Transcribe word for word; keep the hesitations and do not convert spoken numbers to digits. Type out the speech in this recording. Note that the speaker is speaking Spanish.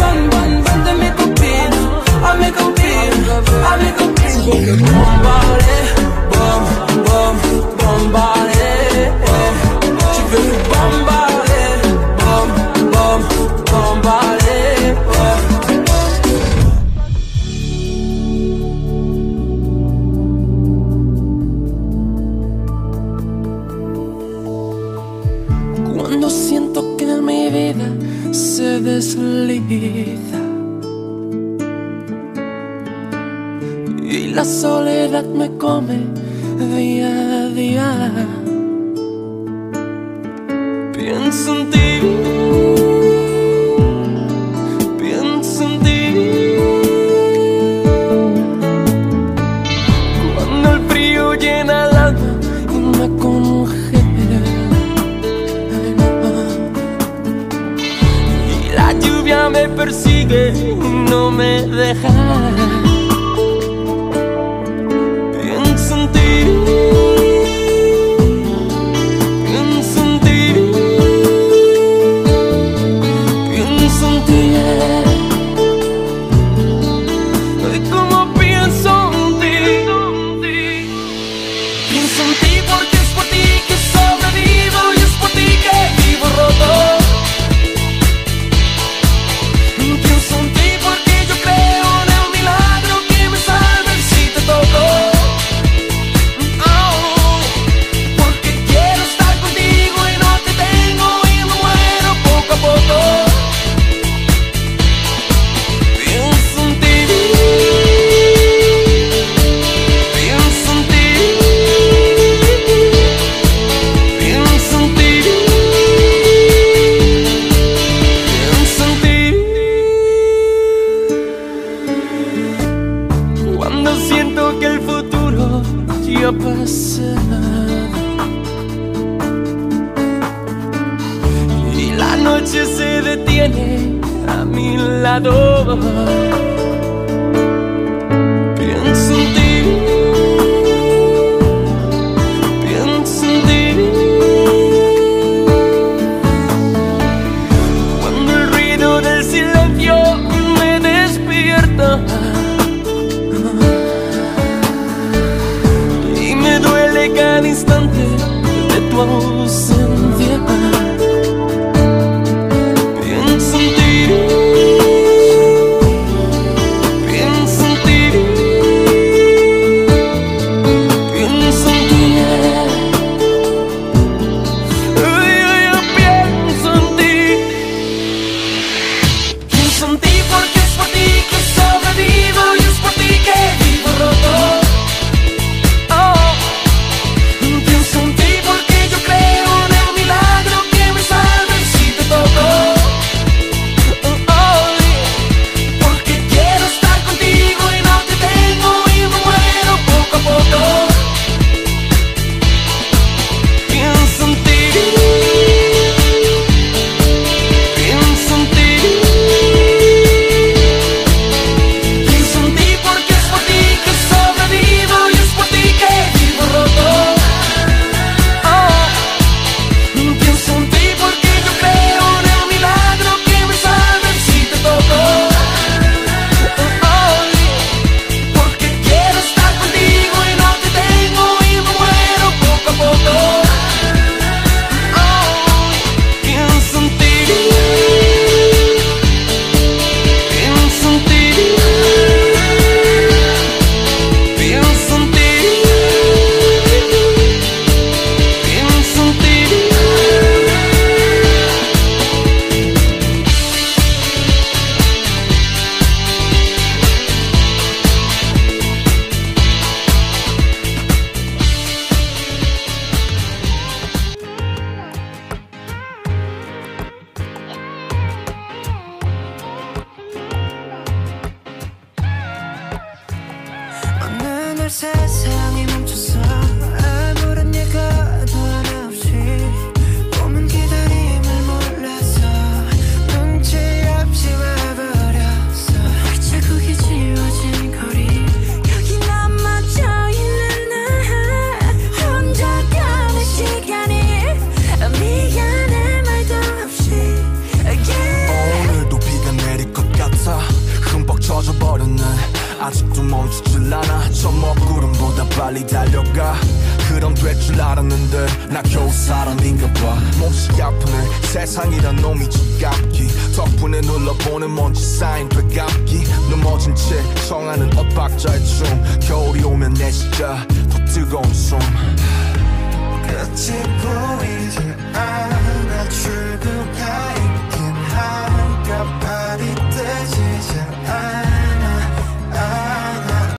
bam, bam, bam de mes copines, à mes copines, à mes copines. Bombarder, bom, bom, bombarder, tu veux me bombarder, bom, bom, bombarder, cuando siento que mi vida se desliza y la soledad me come día a día, pienso en ti, pienso en ti. Cuando el frío llena el alma y me congela y la lluvia me persigue y no me deja. Pienso en ti, pienso en ti, pienso en ti. Ay, como pienso en ti. Pienso en ti porque es por ti que sobrevivo y es por ti que vivo roto. Pienso en ti porque yo creo en el milagro que me salve si te toco. Oh, porque quiero estar contigo y no te tengo y me muero poco a poco. Pienso en ti, pienso en ti, pienso en ti, pienso en ti. Cuando siento que el futuro ya pasa y la noche se detiene a mi lado, pienso en ti, pienso en ti. Cuando el ruido del silencio me despierta y me duele cada instante de tu ausencia. Pienso en ti, pienso en ti, pienso en ti. Ay, ay, ay, pienso en ti. Pienso en ti porque es por ti que sobrevivo y es por ti que vivo roto. Oh, pienso en ti porque yo creo en el milagro que me salve si te toco. Oh, oh, porque quiero estar contigo y no te tengo y me muero poco a poco. Pienso en ti, pienso en ti, pienso en ti porque es por ti que sobrevivo y es por ti que vivo roto. Oh, pienso en ti porque yo creo en el milagro que me salve si te toco. Oh, oh, porque quiero estar contigo y no te tengo y me muero poco a poco. Oh, pienso en ti, pienso en ti, pienso en ti, pienso en ti. 어느 날 세상이 멈췄어 아무런 예고도 하나 없이 꿈은 기다림을 몰라서 눈치 없이 와버렸어 발자국이 지워진 거리 여기 남아져 있는 나 혼자 가는 시간이 미안해 말도 없이 yeah. 오늘도 비가 내릴 것 같아 아직도 멈추질 않아. 저 먹구름보다 빨리 달려가. 그럼 될 줄 알았는데 나 겨우 사람인가 봐. 몹시 아프네 세상이란 놈이 지갑기. 덕분에 눌러보는 먼지 쌓인 되감기. 넘어진 채 청하는 엇박자의 춤. 겨울이 오면 내 진짜 더 뜨거운 숨. 끝이 보이지 않아.